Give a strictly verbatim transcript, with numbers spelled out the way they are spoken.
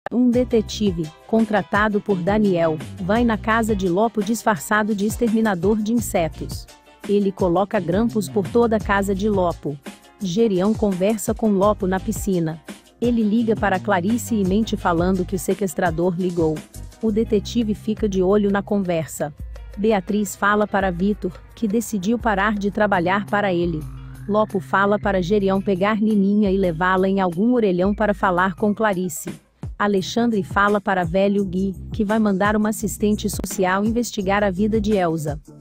Um detetive, contratado por Daniel, vai na casa de Lopo disfarçado de exterminador de insetos. Ele coloca grampos por toda a casa de Lopo. Gerião conversa com Lopo na piscina. Ele liga para Clarice e mente falando que o sequestrador ligou. O detetive fica de olho na conversa. Beatriz fala para Vitor, que decidiu parar de trabalhar para ele. Lopo fala para Gerião pegar Nininha e levá-la em algum orelhão para falar com Clarice. Alexandre fala para velho Gui, que vai mandar uma assistente social investigar a vida de Elsa.